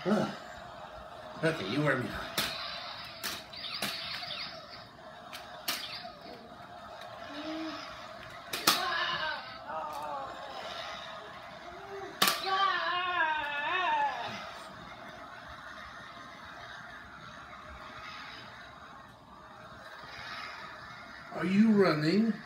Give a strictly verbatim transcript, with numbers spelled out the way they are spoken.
Ugh. Okay, you wear me out. Are you running?